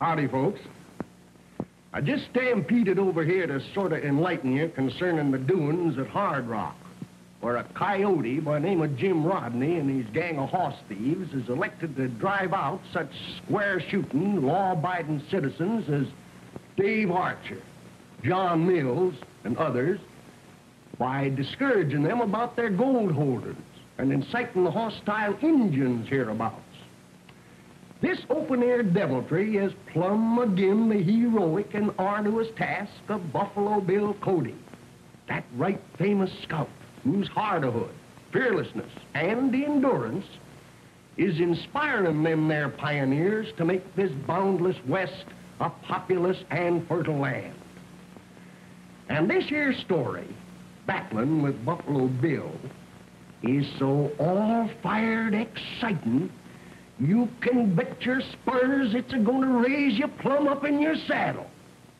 Howdy, folks. I just stampeded over here to sort of enlighten you concerning the doings at Hard Rock, where a coyote by the name of Jim Rodney and his gang of horse thieves is elected to drive out such square-shooting, law-abiding citizens as Dave Archer, John Mills, and others by discouraging them about their gold holders and inciting the hostile Injuns hereabouts. This open-air deviltry is plumb agin the heroic and arduous task of Buffalo Bill Cody, that right famous scout whose hardihood, fearlessness, and endurance is inspiring them there pioneers to make this boundless West a populous and fertile land. And this here story, battling with Buffalo Bill, is so all-fired exciting, you can bet your spurs it's a-gonna raise you plumb up in your saddle.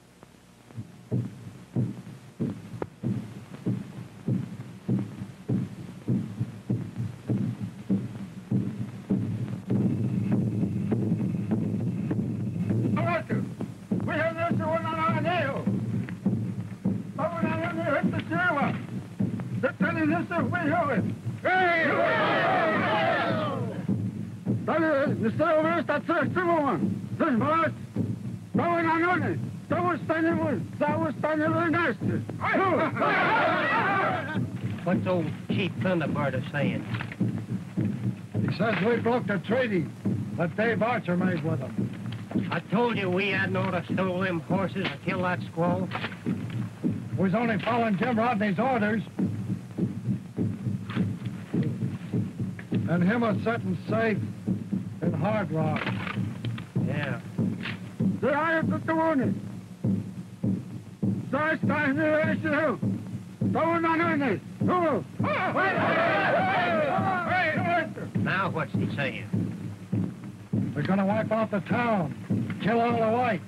We have this one on our nail. Someone on the hit the Sherwa. They're telling us if we have it. The silver is that first one. This was going on it. That was standing with nasty. What's old Chief Thunderbird saying? He says we broke the treaty that Dave Archer made with him. I told you we hadn't ought to stole them horses and kill that squaw. We was only following Jim Rodney's orders. And him was sitting safe in Hard Rock. Yeah. The iron took the warning. So it's time to raise you. Going on this. Now what's he saying? They're gonna wipe out the town, kill all the whites.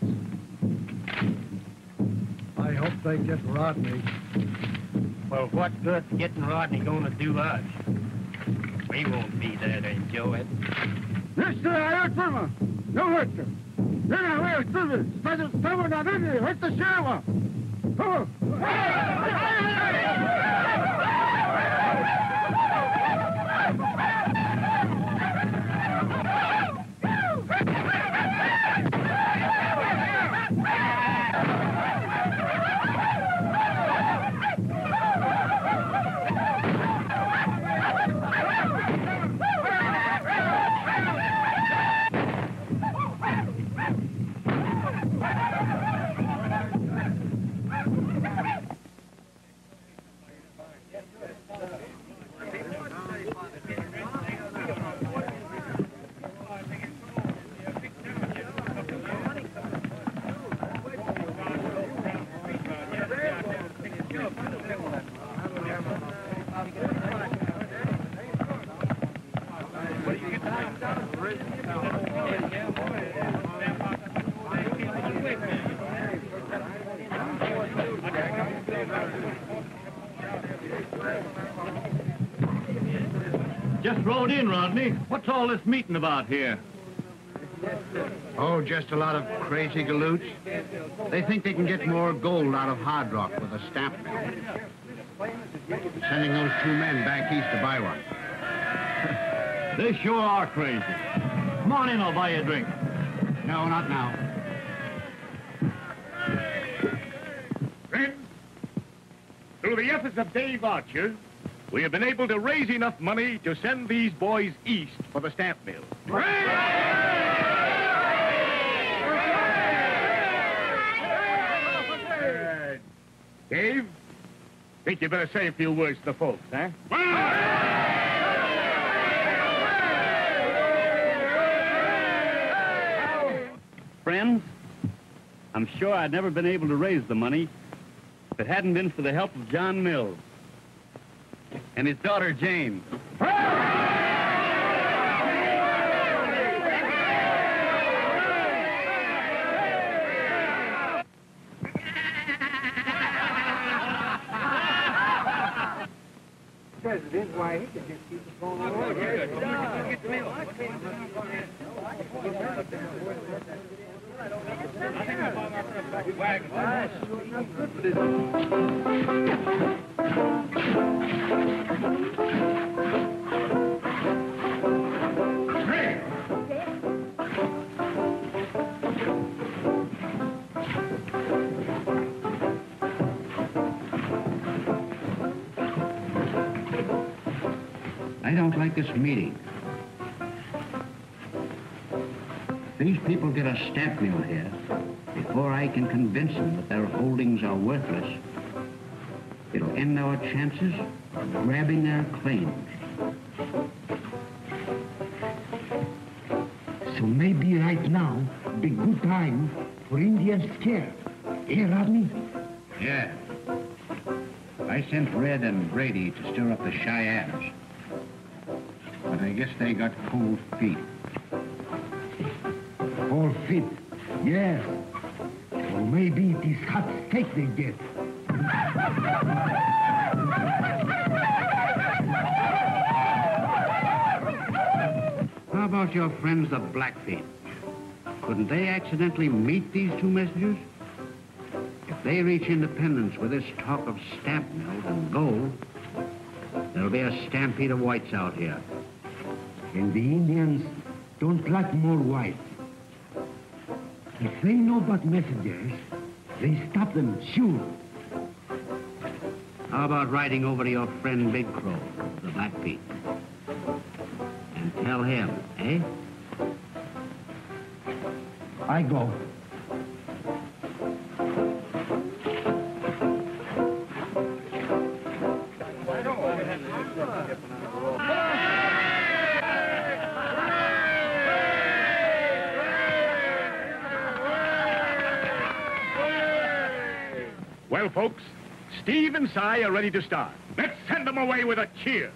I hope they get Rodney. Well, what good getting Rodney gonna do us? We won't be there to enjoy it. This is I heard from him. No hurt them. Then I heard from him. Started someone on in here. Hurt the Sherwa. Oh. Just rode in, Rodney. What's all this meeting about here? Oh, just a lot of crazy galoots. They think they can get more gold out of Hard Rock with a stamp mill. Sending those two men back east to buy one. They sure are crazy. Come on in, I'll buy you a drink. No, not now. Friends, through the efforts of Dave Archer, we have been able to raise enough money to send these boys east for the stamp mill. Dave, think you better say a few words to the folks, huh? Friends, I'm sure I'd never been able to raise the money if it hadn't been for the help of John Mills and his daughter, Jane. President, why, he could just keep us going on. I don't like this meeting. If these people get a stamp mill here, before I can convince them that their holdings are worthless, it'll end our chances of grabbing their claims. So maybe right now, be good time for Indian scare. Eh, Rodney? Yeah. I sent Red and Brady to stir up the Cheyennes. But I guess they got cold feet. All fit. Yes. Or maybe it is hot steak they get. How about your friends, the Blackfeet? Couldn't they accidentally meet these two messengers? If they reach independence with this talk of stamp mills and gold, there'll be a stampede of whites out here. And the Indians don't like more whites. If they know about messengers, they stop them, sure. How about riding over to your friend Big Crow, the Blackfeet, and tell him, eh? I go. Well, folks, Steve and Si are ready to start. Let's send them away with a cheer.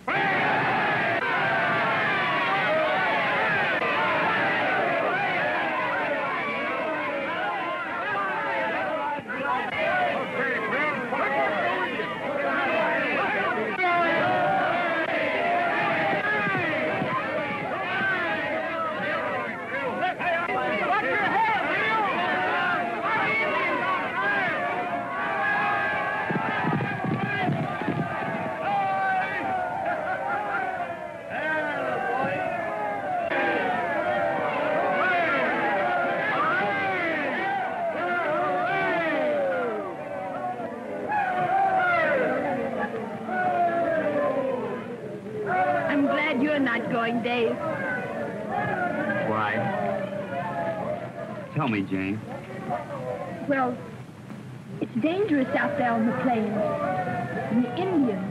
I'm glad you're not going, Dave. Why? Tell me, Jane. Well, it's dangerous out there on the plains. And the Indians.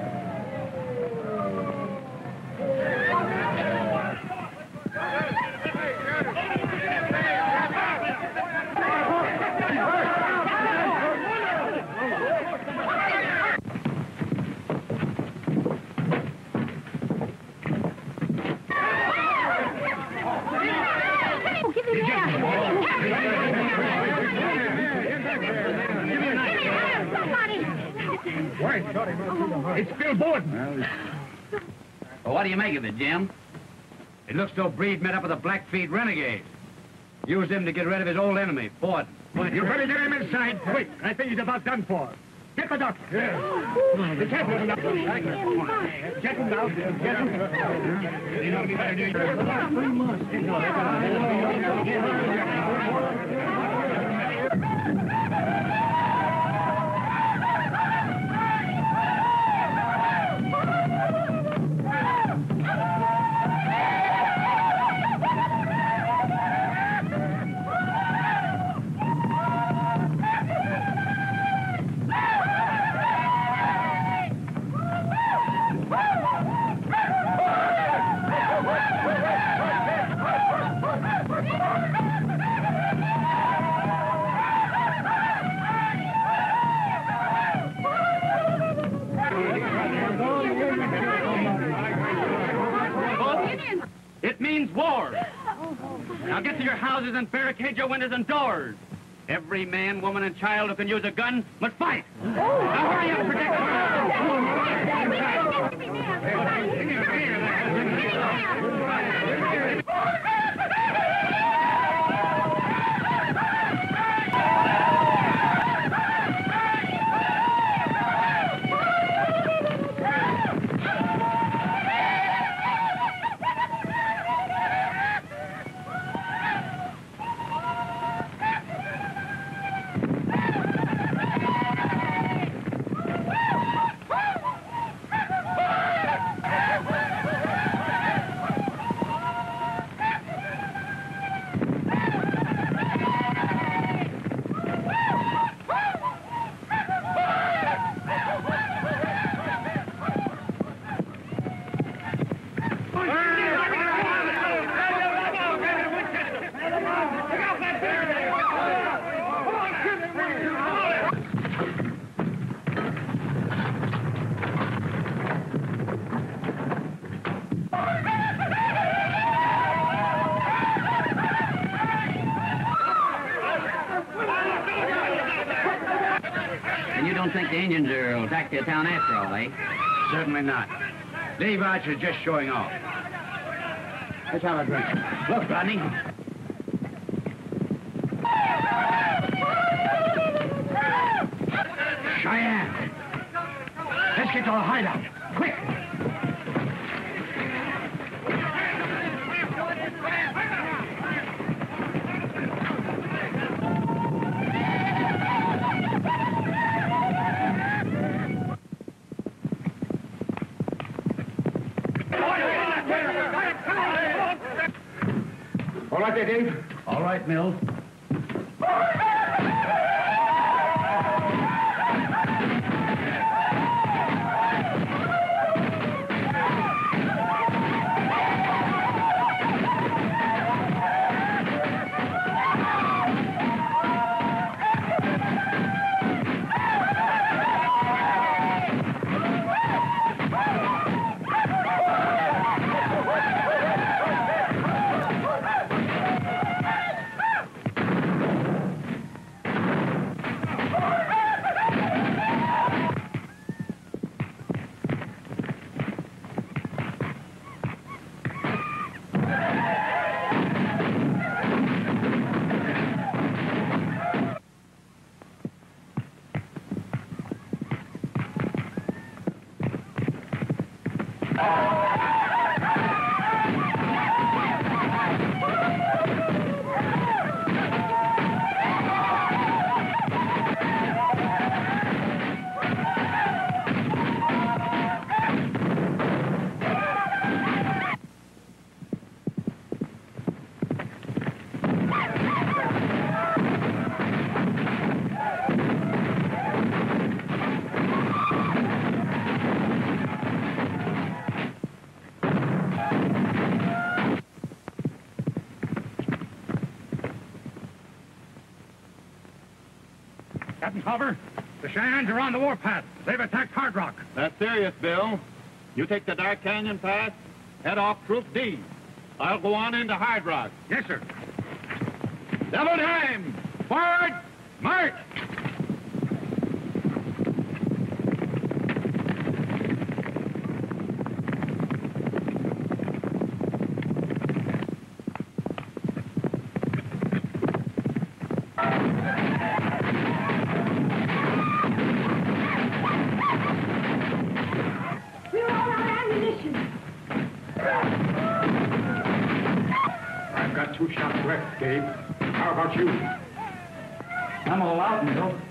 Oh, give me that. It's Bill Borden. Well, what do you make of it, Jim? It looks so Breed met up with the Blackfeet renegades. Used him to get rid of his old enemy, Borden. You better get him inside quick. I think he's about done for. Get the doctor. Yeah. Be careful, doctor. Get him now. Get It means war. Now get to your houses and barricade your windows and doors. Every man, woman, and child who can use a gun must fight. Now hurry up, protect And you don't think the Indians will attack the town after all, eh? Certainly not. Dave Archer's just showing off. Let's have a drink. Look, Rodney. Cheyenne! Let's get to the hideout. Quick! All right there, Dave? All right, Mills. Captain Carver, the Cheyennes are on the warpath. They've attacked Hard Rock. That's serious, Bill. You take the Dark Canyon Pass, head off Troop D. I'll go on into Hard Rock. Yes, sir. Double time! Forward! March! I've got 2 shots left, Dave. How about you? I'm all out, Mill.